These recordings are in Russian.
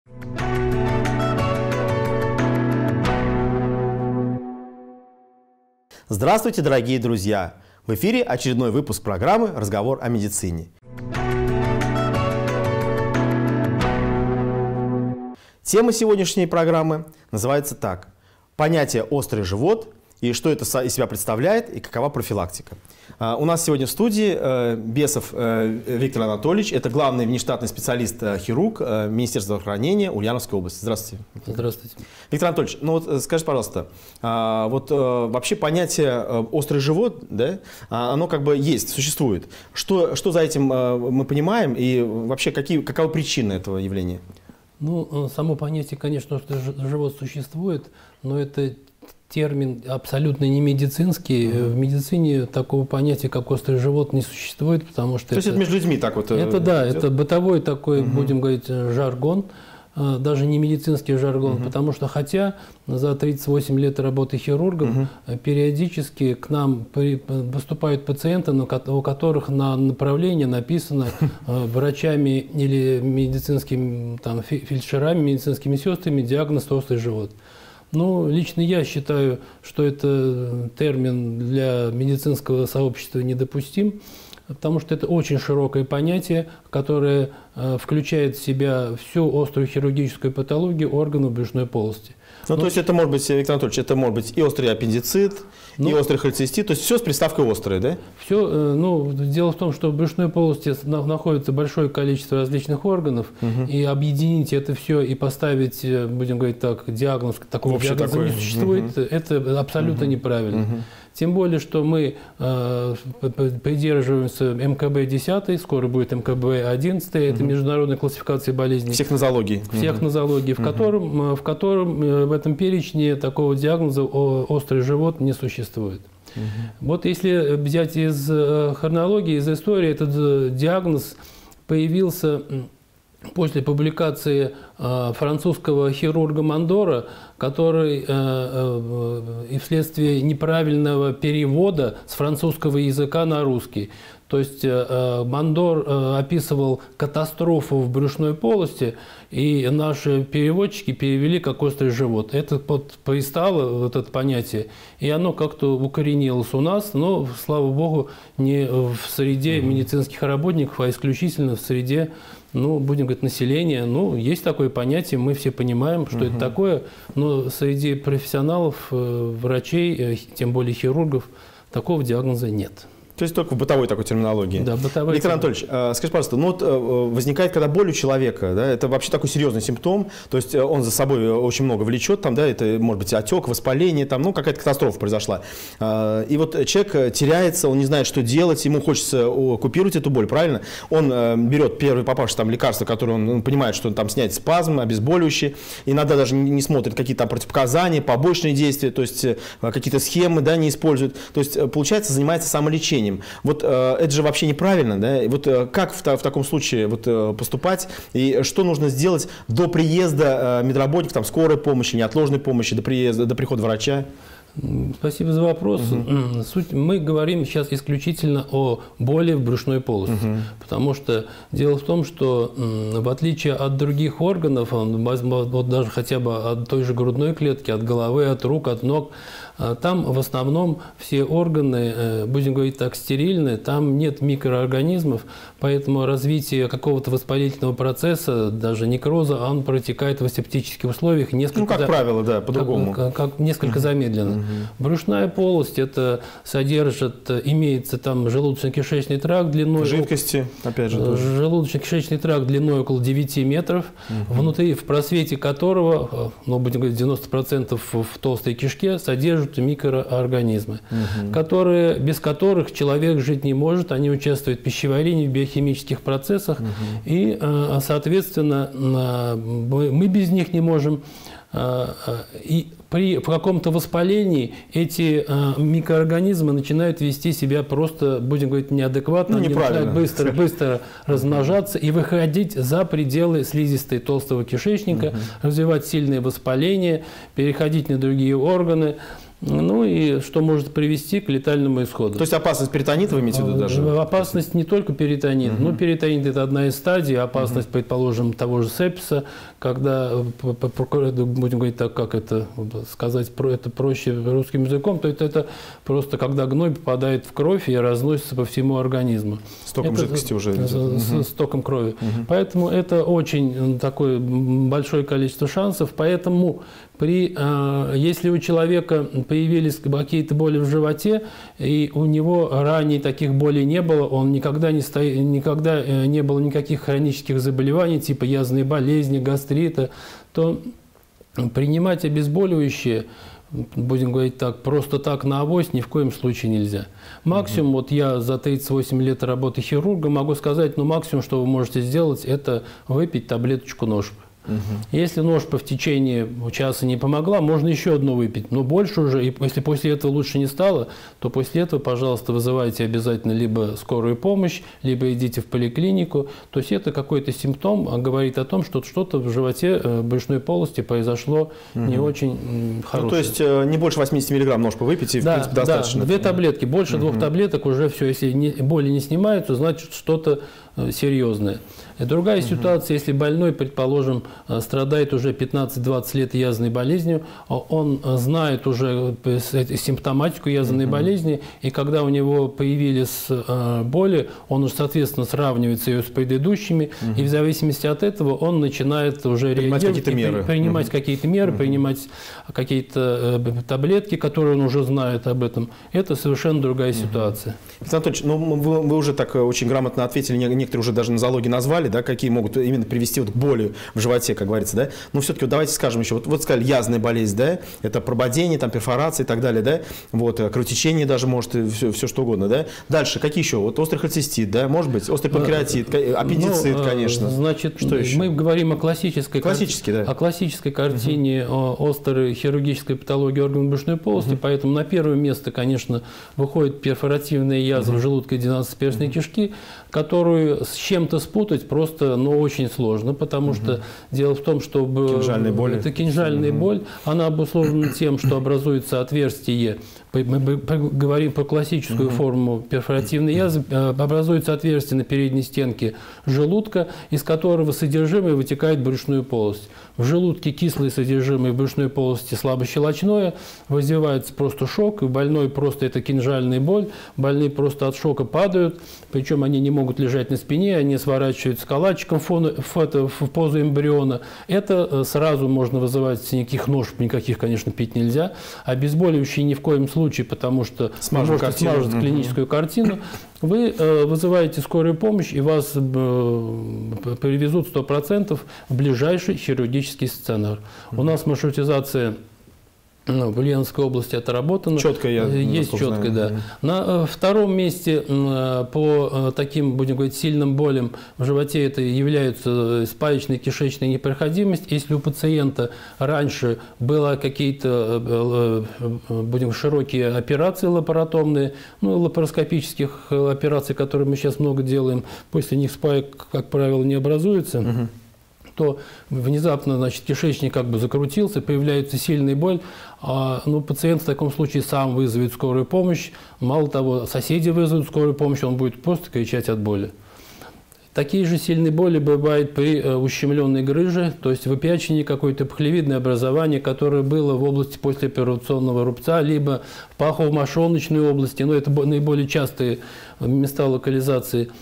Здравствуйте, дорогие друзья! В эфире очередной выпуск программы «Разговор о медицине». Тема сегодняшней программы называется так: «Понятие «острый живот» и что это из себя представляет и какова профилактика». У нас сегодня в студии Бесов Виктор Анатольевич. Это главный внештатный специалист-хирург Министерства здравоохранения Ульяновской области. Здравствуйте. Здравствуйте. Виктор Анатольевич, ну вот скажите, пожалуйста, вообще понятие «острый живот», да, оно как бы есть, существует. Что за этим мы понимаем и вообще каковы причины этого явления? Ну, само понятие, конечно, «острый живот» существует, но это термин абсолютно не медицинский. В медицине такого понятия, как «острый живот», не существует, потому что... То есть это между людьми так вот? Это да, это бытовой такой, будем говорить, жаргон, даже не медицинский жаргон, потому что хотя за 38 лет работы хирургом периодически к нам поступают пациенты, у которых на направлении написано врачами или медицинскими фельдшерами, медицинскими сестрами диагноз «острый живот». Ну, лично я считаю, что это термин для медицинского сообщества недопустим, потому что это очень широкое понятие, которое включает в себя всю острую хирургическую патологию органов брюшной полости. Ну, то есть это может быть, Виктор Анатольевич, это может быть и острый аппендицит, и острый холецистит, то есть все с приставкой «острый», да? Все, дело в том, что в брюшной полости находится большое количество различных органов, и объединить это все и поставить, будем говорить так, диагноз, такого диагноза не существует, это абсолютно неправильно. Тем более, что мы придерживаемся МКБ-10, скоро будет МКБ-11, это международная классификация болезней. Всех нозологий. Всех нозологий, в котором в этом перечне такого диагноза «острый живот» не существует. Вот если взять из хронологии, из истории, этот диагноз появился после публикации французского хирурга Мандора, который и вследствие неправильного перевода с французского языка на русский. То есть Мандор описывал катастрофу в брюшной полости, и наши переводчики перевели как «острый живот». Это пристало, вот это понятие, и оно как-то укоренилось у нас, но, слава богу, не в среде медицинских работников, а исключительно в среде, будем говорить, населения. Есть такое понятие, мы все понимаем, что это такое, но среди профессионалов, врачей, тем более хирургов, такого диагноза нет. То есть только в бытовой такой терминологии. Да, бытовой. Виктор Анатольевич, скажите, пожалуйста, возникает, когда боль у человека, да, это вообще такой серьезный симптом, то есть он за собой очень много влечет, да, это может быть отек, воспаление, какая-то катастрофа произошла. И вот человек теряется, он не знает, что делать, ему хочется купировать эту боль, правильно? Он берет первое попавшее лекарство, которое он понимает, что он снять спазм, обезболивающие, иногда даже не смотрит какие-то противопоказания, побочные действия, то есть какие-то схемы, да, не использует. То есть, получается, занимается самолечением. Вот это же вообще неправильно, да? Вот как в таком случае поступать и что нужно сделать до приезда медработников, скорой помощи, неотложной помощи, до прихода врача? Спасибо за вопрос. Мы говорим сейчас исключительно о боли в брюшной полости, потому что дело в том, что в отличие от других органов, вот даже хотя бы от той же грудной клетки, от головы, от рук, от ног, там в основном все органы, будем говорить так, стерильны, там нет микроорганизмов, поэтому развитие какого-то воспалительного процесса, даже некроза, он протекает в асептических условиях несколько... как правило, да, по-другому. Несколько замедленно. Брюшная полость, это имеется там желудочно-кишечный тракт длиной... Жидкости, опять же, тоже. Желудочно-кишечный тракт длиной около 9 метров, внутри, в просвете которого, будем говорить, 90% в толстой кишке содержат микроорганизмы, без которых человек жить не может. Они участвуют в пищеварении, в биохимических процессах, и, соответственно, мы без них не можем. И при каком-то воспалении эти микроорганизмы начинают вести себя просто, будем говорить, неадекватно, они начинают быстро размножаться и выходить за пределы слизистой толстого кишечника, развивать сильное воспаление, переходить на другие органы. Ну и что может привести к летальному исходу. То есть опасность перитонита вы имеете в виду даже? Опасность не только перитонит. Но перитонит – это одна из стадий. Опасность, предположим, того же сепсиса, когда, будем говорить так, как это сказать, это проще русским языком, то это просто когда гной попадает в кровь и разносится по всему организму. С током жидкости уже. С током крови. Поэтому это очень такое большое количество шансов. Поэтому если у человека появились какие-то боли в животе, и у него ранее таких болей не было, он никогда не было никаких хронических заболеваний, типа язвенной болезни, гастрита, то принимать обезболивающие, будем говорить так, просто так на авось ни в коем случае нельзя. Максимум, вот я за 38 лет работы хирургом могу сказать, максимум, что вы можете сделать, это выпить таблеточку ножпы. Если ножпа в течение часа не помогла, можно еще одну выпить. Но больше уже, и если после этого лучше не стало, то после этого, пожалуйста, вызывайте обязательно либо скорую помощь, либо идите в поликлинику. То есть это какой-то симптом, говорит о том, что что-то в животе брюшной полости произошло не очень хорошее. То есть не больше 80 миллиграмм ножпа выпить, и в принципе достаточно. Да, 2 таблетки. Больше 2 таблеток уже все. Если боли не снимаются, значит что-то серьезное. И другая ситуация, если больной, предположим, страдает уже 15-20 лет язвенной болезнью, он знает уже симптоматику язвенной болезни, и когда у него появились боли, он уже, соответственно, сравнивает ее с предыдущими, и в зависимости от этого он начинает уже принимать какие-то меры. Принимать какие-то меры, принимать какие-то таблетки, которые он уже знает об этом. Это совершенно другая ситуация. Александр Анатольевич, вы уже так очень грамотно ответили, некоторые уже даже нозологии назвали, да, какие могут именно привести к боли в животе, как говорится, да. Но все-таки давайте скажем еще, вот сказали, язвенная болезнь, да, это прободение, там, перфорация и так далее, да, кровотечение даже может, все что угодно, да. Дальше, какие еще? Вот острый холецистит, да, может быть, острый панкреатит, аппендицит, конечно. Значит, что еще? Мы говорим о классической картине острой хирургической патологии органов брюшной полости, поэтому на первое место, конечно, выходит перфоративная язва желудка и 12-перстной кишки, которую с чем-то спутать просто, очень сложно, потому что дело в том, что кинжальная боль. Это кинжальная боль, она обусловлена тем, что образуется отверстие. Мы говорим про классическую форму перфоративной язвы, образуется отверстие на передней стенке желудка, из которого содержимое вытекает в брюшную полость. В желудке кислое содержимое, в брюшной полости слабощелочное, вызывается просто шок, и больной просто это кинжальная боль, больные просто от шока падают, причем они не могут лежать на спине, они сворачиваются калачиком в позу эмбриона. Это сразу можно вызывать, никаких ножп, никаких, конечно, пить нельзя. Обезболивающие ни в коем случае, потому что можете смажить клиническую картину. Вы вызываете скорую помощь, и вас перевезут 100% в ближайший хирургический стационар. У нас маршрутизация в Ульяновской области отработана. Четкая, есть четкая, да. На втором месте по таким, будем говорить, сильным болям в животе это являются спаечная кишечная непроходимость. Если у пациента раньше было какие-то, будем широкие операции лапаротомные, лапароскопических операций, которые мы сейчас много делаем, после них спаек, как правило, не образуется. То внезапно, значит, кишечник как бы закрутился, появляется сильная боль, пациент в таком случае сам вызовет скорую помощь, мало того, соседи вызовут скорую помощь, он будет просто кричать от боли. Такие же сильные боли бывают при ущемленной грыже, то есть выпячивании какое-то пахлевидное образование, которое было в области послеоперационного рубца, либо в пахово-мошоночной области, это наиболее частые места локализации.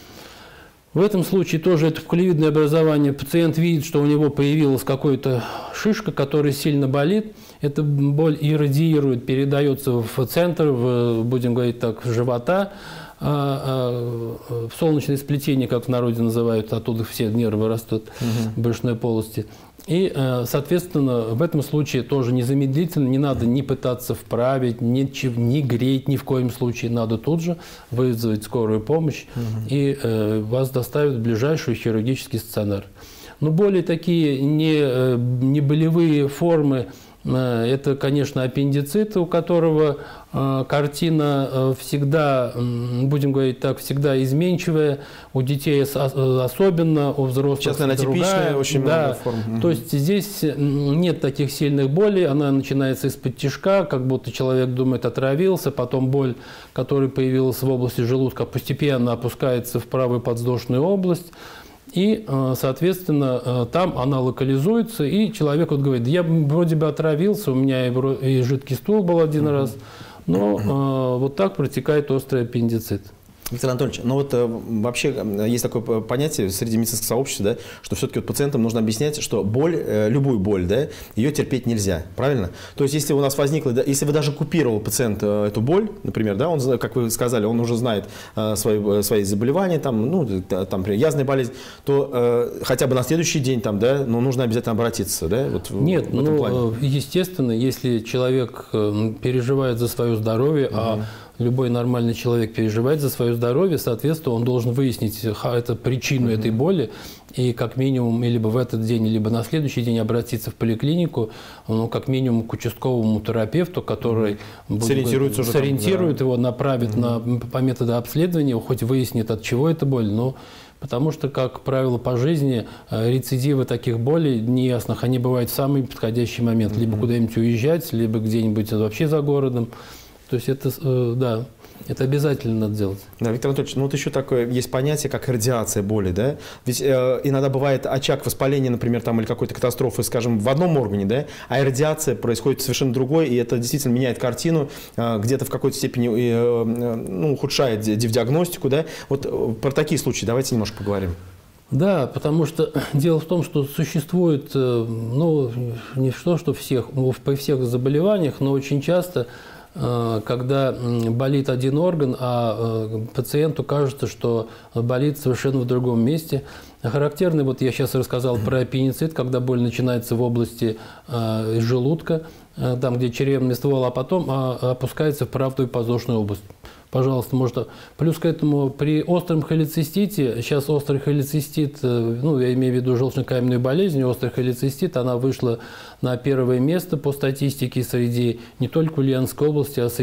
В этом случае тоже это пахлевидное образование. Пациент видит, что у него появилась какая-то шишка, которая сильно болит. Эта боль иррадиирует, передается в центр, будем говорить так, живота, в солнечное сплетение, как в народе называют, оттуда все нервы растут в брюшной полости. И, соответственно, в этом случае тоже незамедлительно, не надо ни пытаться вправить, ни греть ни в коем случае. Надо тут же вызвать скорую помощь, и вас доставят в ближайший хирургический стационар. Но более такие не болевые формы, Это, конечно, аппендицит, у которого картина всегда, будем говорить так, всегда изменчивая, у детей особенно, у взрослых сейчас, наверное, типичная, очень много форм. То есть здесь нет таких сильных болей, она начинается из-под тишка, как будто человек думает, отравился, потом боль, которая появилась в области желудка, постепенно опускается в правую подвздошную область. И, соответственно, там она локализуется, и человек вот говорит, я вроде бы отравился, у меня и жидкий стул был один раз, но вот так протекает острый аппендицит. Виктор Анатольевич, ну вот вообще есть такое понятие среди медицинского сообщества, да, что все-таки вот пациентам нужно объяснять, что боль, любую боль, да, ее терпеть нельзя, правильно? То есть если у нас возникла, да, если вы даже купировал пациента эту боль, например, да, он, как вы сказали, он уже знает свои заболевания, там, ну, там, например, язвенная болезнь, то хотя бы на следующий день там, да, ну, нужно обязательно обратиться, да? Вот нет, в этом плане. Естественно, если человек переживает за свое здоровье, а любой нормальный человек переживает за свое здоровье, соответственно, он должен выяснить причину этой боли и как минимум либо в этот день, либо на следующий день обратиться в поликлинику, ну, как минимум к участковому терапевту, который сориентирует его, направит по методу обследования, хоть выяснит, от чего эта боль, но потому что, как правило, по жизни рецидивы таких болей неясных, они бывают в самый подходящий момент, либо куда-нибудь уезжать, либо где-нибудь вообще за городом. То есть это, да, это обязательно надо делать. Да, Виктор Анатольевич, ну вот еще такое есть понятие, как радиация боли, да? Ведь иногда бывает очаг воспаления, например, там, или какой-то катастрофы, скажем, в одном органе, да? А радиация происходит совершенно другой, и это действительно меняет картину, где-то в какой-то степени ну, ухудшает диагностику, да? Вот про такие случаи давайте немножко поговорим. Да, потому что дело в том, что существует, ну, не что при всех заболеваниях, но очень часто, когда болит один орган, а пациенту кажется, что болит совершенно в другом месте. Характерный, вот я сейчас рассказал про аппендицит, когда боль начинается в области желудка, там, где черепный ствол, а потом опускается в правую подвздошную область. Пожалуйста, может. Плюс к этому при остром холецистите, сейчас острый холецистит, ну, я имею в виду желчно-каменную болезнь, острый холецистит, она вышла на первое место по статистике среди не только Ульяновской области, а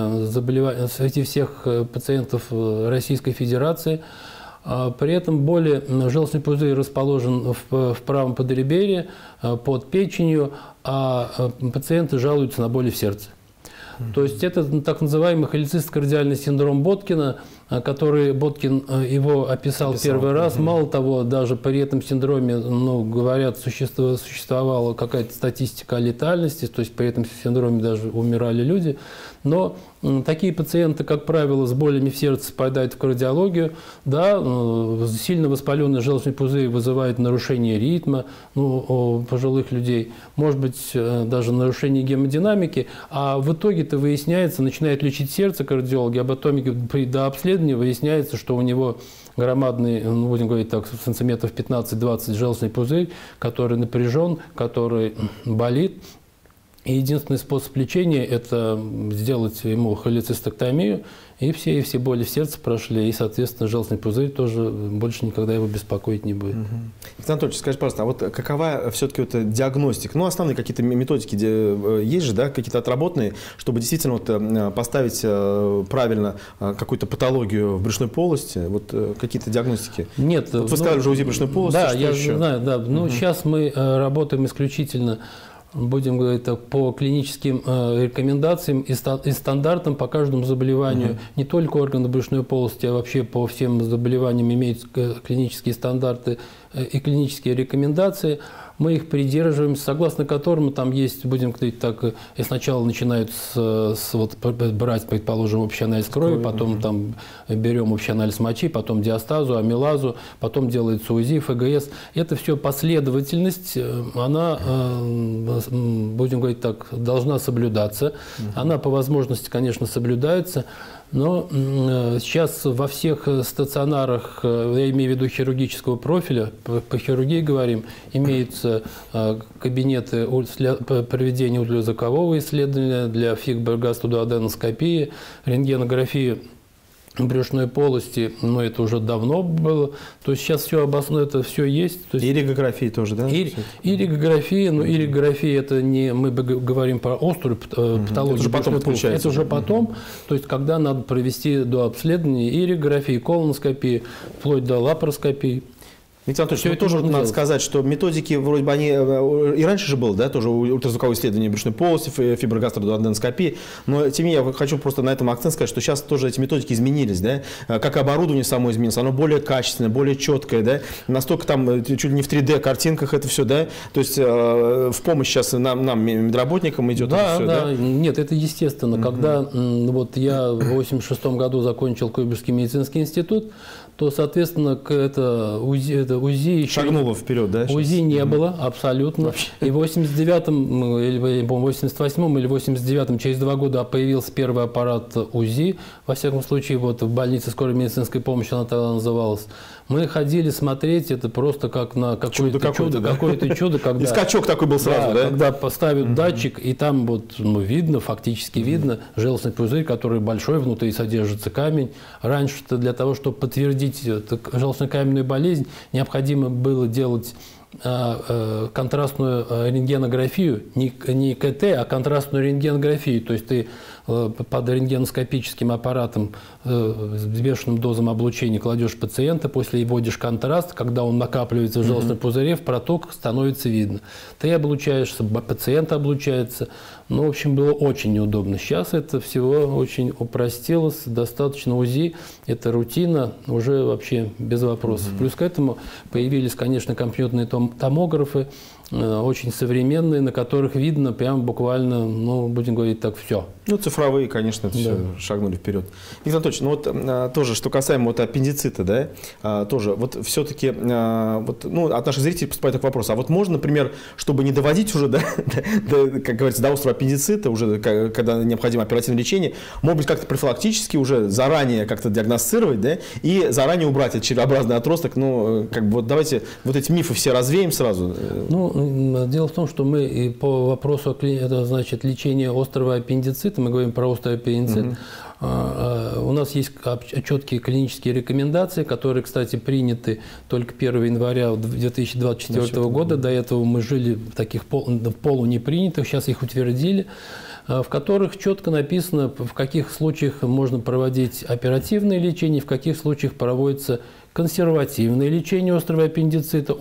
среди всех пациентов Российской Федерации. При этом желчный пузырь расположен в правом подреберье, под печенью, а пациенты жалуются на боли в сердце. То есть это так называемый холецистно-кардиальный синдром Боткина, который Боткин его описал первый раз. Мало того, даже при этом синдроме, ну, говорят, существовала какая-то статистика о летальности, то есть при этом синдроме даже умирали люди. Но такие пациенты, как правило, с болями в сердце попадают в кардиологию. Да, сильно воспаленный желчный пузырь вызывает нарушение ритма, ну, у пожилых людей, может быть, даже нарушение гемодинамики, а в итоге-то выясняется, начинают лечить сердце кардиологи, а потом при дообследовании выясняется, что у него громадный, ну, будем говорить так, сантиметров 15-20 желчный пузырь, который напряжен, который болит. И единственный способ лечения – это сделать ему холецистэктомию, и все боли в сердце прошли, и, соответственно, желчный пузырь тоже больше никогда его беспокоить не будет. Виктор Анатольевич, скажите, пожалуйста, а вот какова все-таки вот диагностика? Ну, основные какие-то методики есть же, да, какие-то отработанные, чтобы действительно вот поставить правильно какую-то патологию в брюшной полости, вот какие-то диагностики? Нет. Вот вы сказали уже УЗИ брюшной полости, да, что я еще? Знаю, да. Ну, сейчас мы работаем исключительно, будем говорить так, по клиническим рекомендациям и стандартам по каждому заболеванию. Не только органы брюшной полости, а вообще по всем заболеваниям имеются клинические стандарты и клинические рекомендации. Мы их придерживаемся, согласно которым там есть, будем говорить так, и сначала начинают брать, предположим, общий анализ крови, потом там берем общий анализ мочи, потом диастазу, амилазу, потом делается УЗИ, ФГС. Это все последовательность, она, будем говорить так, должна соблюдаться. Она по возможности, конечно, соблюдается. Но сейчас во всех стационарах, я имею в виду хирургического профиля, по хирургии говорим, имеются кабинеты по проведению ультразвукового исследования для фигбергастудоаденоскопии, рентгенографии брюшной полости, но это уже давно было. То есть сейчас все обосновано, это все есть. То есть и ригографии тоже, да? И ригография, но и ригография это не мы говорим про острую патологию. Это уже потом подключается. Это уже потом, то есть когда надо провести до обследования и ригографии, и колоноскопии, вплоть до лапароскопии. Виктор Анатольевич, тоже надо сказать, что методики, вроде бы они и раньше же было, да, тоже ультразвуковое исследование брюшной полости, фиброгастродуоденоскопии, но тем не менее я хочу просто на этом акцент сказать, что сейчас тоже эти методики изменились, да, как оборудование само изменилось, оно более качественное, более четкое, да, настолько там чуть ли не в 3D картинках это все, да, то есть в помощь сейчас нам медработникам идет да, это все, да, да? Нет, это естественно, когда вот я в 1986 году закончил Куйбышевский медицинский институт, то, соответственно, это УЗИ еще... Шагнуло вперед, да? УЗИ не было, абсолютно. Вообще. И в 89-м, или в 88-м или 89-м, через 2 года появился первый аппарат УЗИ. Во всяком случае, вот в больнице скорой медицинской помощи она тогда называлась. Мы ходили смотреть, это просто как на какое-то чудо, когда... И скачок такой был сразу, да? Когда поставят датчик, и там вот видно, фактически видно желчный пузырь, который большой, внутри содержится камень. Раньше-то для того, чтобы подтвердить желчнокаменную болезнь, необходимо было делать контрастную рентгенографию, не КТ, а контрастную рентгенографию. То есть ты под рентгеноскопическим аппаратом с бешеным дозом облучения кладешь пациента, после вводишь контраст, когда он накапливается в желчном пузыре, в протоках становится видно. Ты облучаешься, пациент облучается. Ну, в общем, было очень неудобно. Сейчас это всего очень упростилось, достаточно УЗИ, это рутина, уже вообще без вопросов. Плюс к этому появились, конечно, компьютерные томографы, очень современные, на которых видно прямо буквально, ну, будем говорить так, все. Ну, цифровые, конечно, это все шагнули вперед. Виктор Анатольевич, ну вот тоже, что касаемо вот аппендицита, да, тоже, вот все-таки, вот, ну, от наших зрителей поступает такой вопрос, а вот можно, например, чтобы не доводить уже, да, как говорится, до острого аппендицита, уже когда необходимо оперативное лечение, может быть, как-то профилактически уже заранее как-то диагностировать, да, и заранее убрать этот червеобразный отросток, ну, как бы вот давайте вот эти мифы все развеем сразу. Ну, дело в том, что мы по вопросу, это значит лечение острого аппендицита, мы говорим про острый аппендицит, у нас есть четкие клинические рекомендации, которые, кстати, приняты только 1 января 2024 года. До этого мы жили в таких полунепринятых, сейчас их утвердили, в которых четко написано, в каких случаях можно проводить оперативное лечение, в каких случаях проводится консервативное лечение острого аппендицита.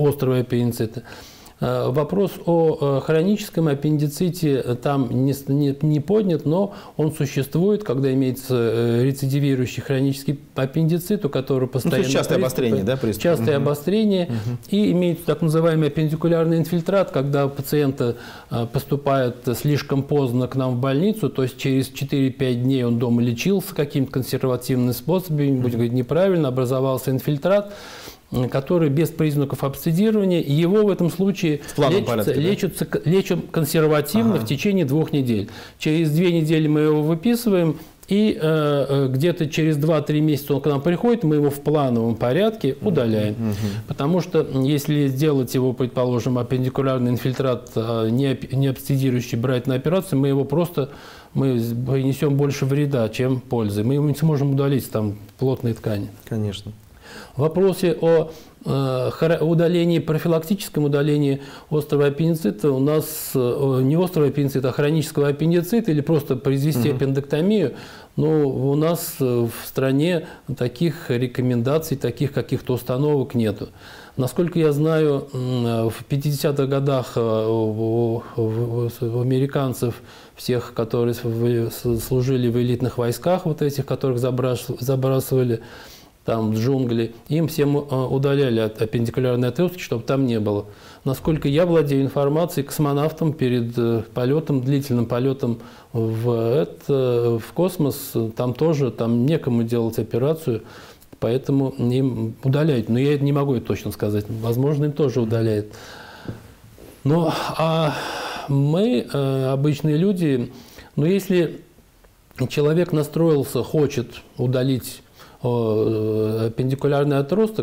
Вопрос о хроническом аппендиците там не поднят, но он существует, когда имеется рецидивирующий хронический аппендицит, у которого постоянно... Ну, частое обострение, да, приступ? Частое обострение. И имеется так называемый аппендикулярный инфильтрат, когда пациент поступает слишком поздно к нам в больницу, то есть через 4-5 дней он дома лечился каким-то консервативным способом, будем говорить неправильно, образовался инфильтрат, который без признаков абсцедирования, его в этом случае лечат консервативно в течение 2 недель. Через 2 недели мы его выписываем, и где-то через 2-3 месяца он к нам приходит, мы его в плановом порядке удаляем. Потому что если сделать его, предположим, аппендикулярный инфильтрат, не абсцедирующий, брать на операцию, мы принесем больше вреда, чем пользы. Мы его не сможем удалить там плотные ткани. Конечно. В вопросе о удалении, профилактическом удалении острого аппендицита у нас не острого аппендицита, а хронического аппендицита или просто произвести аппендэктомию, но у нас в стране таких рекомендаций, таких каких-то установок нету. Насколько я знаю, в 50-х годах у американцев, всех, которые служили в элитных войсках, вот этих, которых забрасывали там в джунгли, им всем удаляли аппендикулярные отростки, чтобы там не было. Насколько я владею информацией, космонавтам перед полетом, длительным полетом в космос, там тоже некому делать операцию, поэтому им удаляют. Но я не могу это точно сказать. Возможно, им тоже удаляют. Ну, а мы, обычные люди, если человек настроился, хочет удалить аппендикулярный отросток,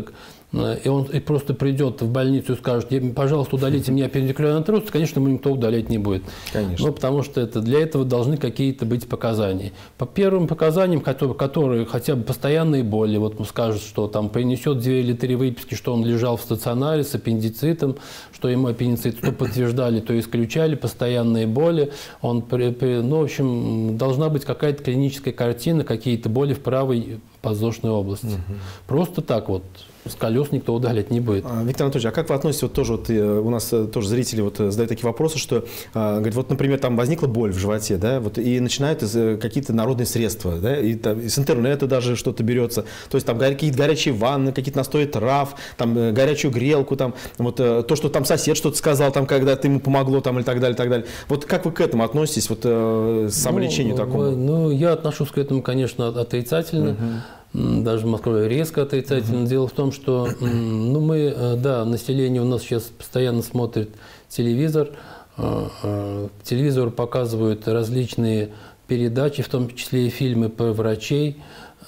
и он просто придет в больницу и скажет: пожалуйста, удалите меня перпендикулярный трост, конечно, ему никто удалять не будет. Конечно. Ну, потому что для этого должны какие-то быть показания. По первым показаниям, которые хотя бы постоянные боли, вот он скажет, что там принесет 2 или 3 выписки, что он лежал в стационаре с аппендицитом, что ему аппендицит то подтверждали, то исключали, постоянные боли. Ну, в общем, должна быть какая-то клиническая картина, какие-то боли в правой подвздошной области. Просто так вот. С колес никто удалять не будет. Виктор Анатольевич, а как вы относитесь, вот тоже вот, у нас тоже зрители вот задают такие вопросы, что, говорят, вот, например, там возникла боль в животе, да, вот, и начинают какие-то народные средства, да, и там, из интернета даже что-то берется, то есть там какие-то горячие ванны, какие-то настои трав, там горячую грелку, там, вот, то, что там сосед что-то сказал, там, когда-то ему помогло, там, и так далее, и так далее. Вот как вы к этому относитесь, вот, самолечению такому? Ну, я отношусь к этому, конечно, отрицательно. Даже в Москве резко отрицательно. Дело в том, что ну, население у нас сейчас постоянно смотрит телевизор. Телевизор показывают различные передачи, в том числе и фильмы про врачей.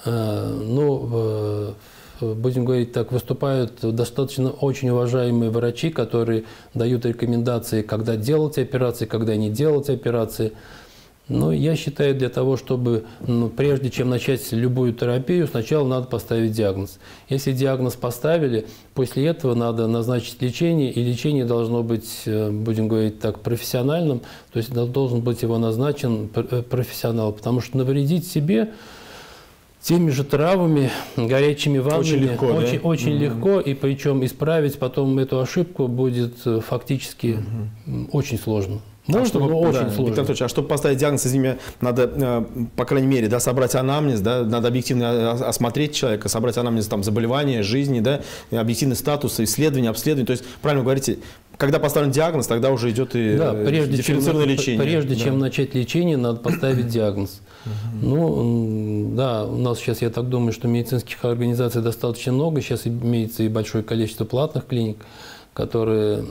Ну, будем говорить так, выступают достаточно очень уважаемые врачи, которые дают рекомендации, когда делать операции, когда не делать операции. Но я считаю, для того, чтобы, прежде чем начать любую терапию, сначала надо поставить диагноз. Если диагноз поставили, после этого надо назначить лечение, и лечение должно быть, будем говорить так, профессиональным, то есть должен быть его назначен профессионал, потому что навредить себе теми же травами, горячими ваннами очень легко, и причем исправить потом эту ошибку будет фактически очень сложно. Можно, но очень сложно. Виктор Анатольевич, а чтобы поставить диагноз, извините, надо, по крайней мере, да, собрать анамнез, да, надо объективно осмотреть человека, собрать анамнез там, заболевания, жизни, да, объективный статус, исследования, обследования. То есть, правильно вы говорите, когда поставлен диагноз, тогда уже идет и дифференцированное лечение. Прежде чем начать лечение, надо поставить диагноз. Ну, да, у нас сейчас, я так думаю, что медицинских организаций достаточно много, сейчас имеется и большое количество платных клиник, которые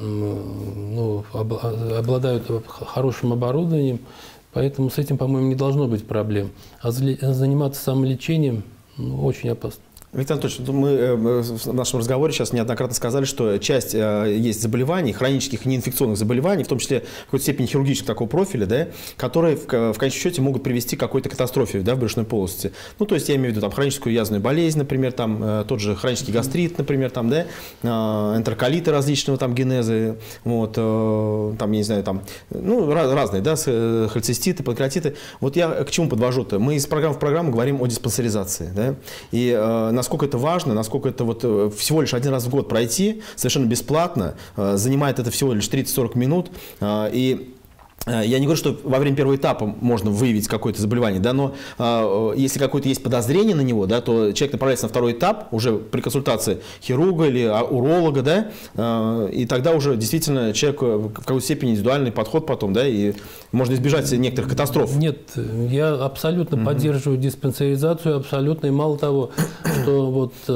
обладают хорошим оборудованием, поэтому с этим, по-моему, не должно быть проблем. А заниматься самолечением очень опасно. Виктор Анатольевич, мы в нашем разговоре сейчас неоднократно сказали, что часть есть заболеваний, хронических и неинфекционных заболеваний, в том числе в какой-то степени хирургического такого профиля, да, которые в конечном счете могут привести к какой-то катастрофе, да, в брюшной полости. Ну, то есть я имею в виду там, хроническую язвенную болезнь, например, там, тот же хронический гастрит, например, там, да, энтероколиты различного там, генеза, вот, там, я не знаю, там, ну, разные, да, холециститы, панкреатиты. Вот я к чему подвожу-то? Мы из программы в программу говорим о диспансеризации, да, и насколько это важно, насколько это вот всего лишь один раз в год пройти, совершенно бесплатно, занимает это всего лишь 30-40 минут, и я не говорю, что во время первого этапа можно выявить какое-то заболевание, да, но если какое-то есть подозрение на него, да, то человек направляется на второй этап уже при консультации хирурга или уролога, да, и тогда уже действительно человек в какой-то степени индивидуальный подход потом, да, и можно избежать некоторых катастроф. Нет, я абсолютно поддерживаю диспансеризацию, абсолютно, и мало того, что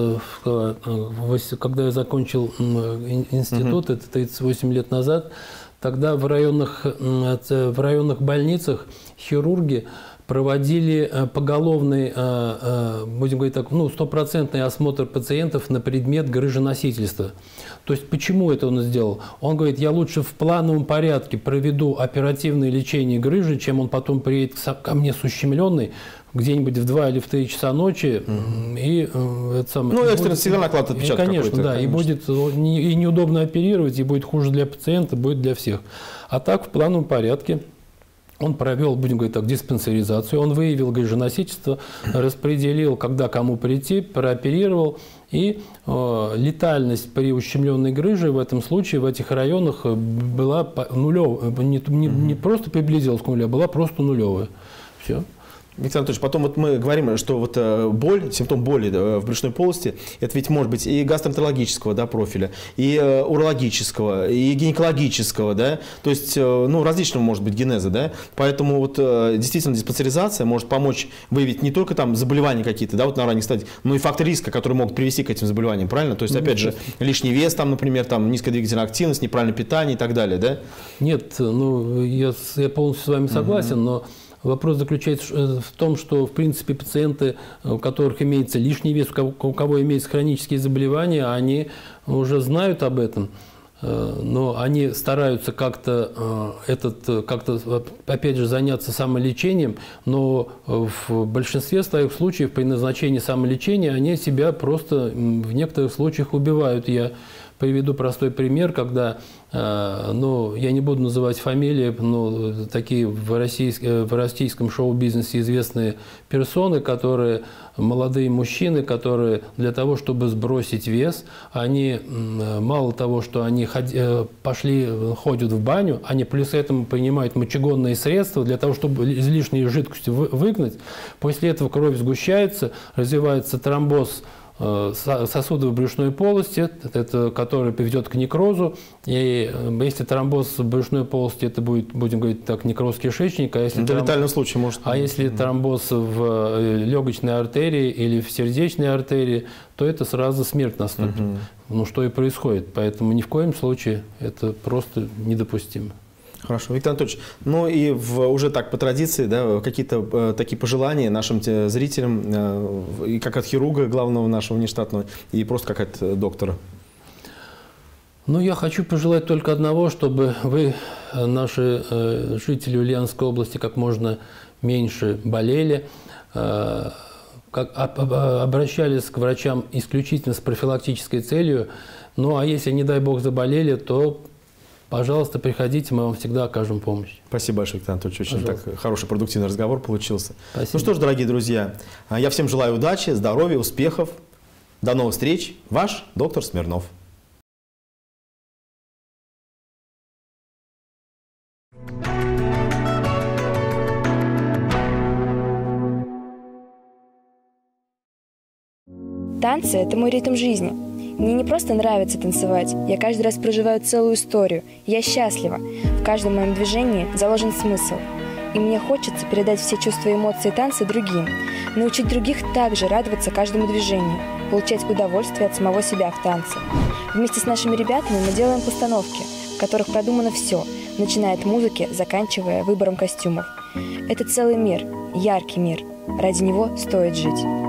вот когда я закончил институт, это 38 лет назад, тогда в районных больницах хирурги проводили поголовный, будем говорить так, стопроцентный осмотр пациентов на предмет грыженосительства. То есть почему это он сделал? Он говорит, я лучше в плановом порядке проведу оперативное лечение грыжи, чем он потом приедет ко мне с ущемленной где-нибудь в 2 или в 3 часа ночи, и это самое... Ну, экстренно всегда накладывает отпечаток какой-то. Конечно, да, конечно. И будет и неудобно оперировать, и будет хуже для пациента, будет для всех. А так, в плановом порядке он провел, будем говорить так, диспансеризацию, он выявил грыженосительство, распределил, когда кому прийти, прооперировал, и летальность при ущемленной грыже в этом случае, в этих районах была нулевая, не просто приблизилась к нулю, а была просто нулевая. Все. Виктор Анатольевич, потом вот мы говорим, что вот боль, симптом боли в брюшной полости, это ведь может быть и гастроэнтерологического, да, профиля, и урологического, и гинекологического, да, то есть, различного может быть генеза, да, поэтому вот действительно диспансеризация может помочь выявить не только там заболевания какие-то, да, вот на ранних стадиях, но и факторы риска, которые могут привести к этим заболеваниям, правильно? То есть, опять же, лишний вес, там, например, там, низкая двигательная активность, неправильное питание и так далее, да? Нет, я полностью с вами согласен, но Вопрос заключается в том, что, в принципе, пациенты, у которых имеется лишний вес, у кого имеются хронические заболевания, они уже знают об этом, но они стараются как-то, опять же, заняться самолечением, но в большинстве своих случаев при назначении самолечения они себя просто в некоторых случаях убивают. Я приведу простой пример, когда, я не буду называть фамилии, но такие в российском шоу-бизнесе известные персоны, молодые мужчины, которые для того, чтобы сбросить вес, они мало того, что они ходят в баню, они плюс этому принимают мочегонные средства для того, чтобы излишние жидкости выгнать. После этого кровь сгущается, развивается тромбоз сосудов брюшной полости, который приведет к некрозу. И если тромбоз брюшной полости, это будет, будем говорить так, некроз кишечника. А если летальном случае может. А если тромбоз в легочной артерии или в сердечной артерии, то это сразу смерть наступит. Что и происходит. Поэтому ни в коем случае это просто недопустимо. Хорошо, Виктор Анатольевич, и уже так по традиции, да, какие-то такие пожелания нашим зрителям, и как от хирурга главного нашего внештатного, и просто как от доктора? Я хочу пожелать только одного, чтобы вы, наши жители Ульяновской области, как можно меньше болели, обращались к врачам исключительно с профилактической целью. А если, не дай бог, заболели, то пожалуйста, приходите, мы вам всегда окажем помощь. Спасибо большое, Виктор Анатольевич. Очень так хороший, продуктивный разговор получился. Спасибо. Что ж, дорогие друзья, я всем желаю удачи, здоровья, успехов. До новых встреч. Ваш доктор Смирнов. Танцы – это мой ритм жизни. Мне не просто нравится танцевать, я каждый раз проживаю целую историю. Я счастлива. В каждом моем движении заложен смысл. И мне хочется передать все чувства и эмоции танца другим, научить других также радоваться каждому движению, получать удовольствие от самого себя в танце. Вместе с нашими ребятами мы делаем постановки, в которых продумано все, начиная от музыки, заканчивая выбором костюмов. Это целый мир, яркий мир. Ради него стоит жить.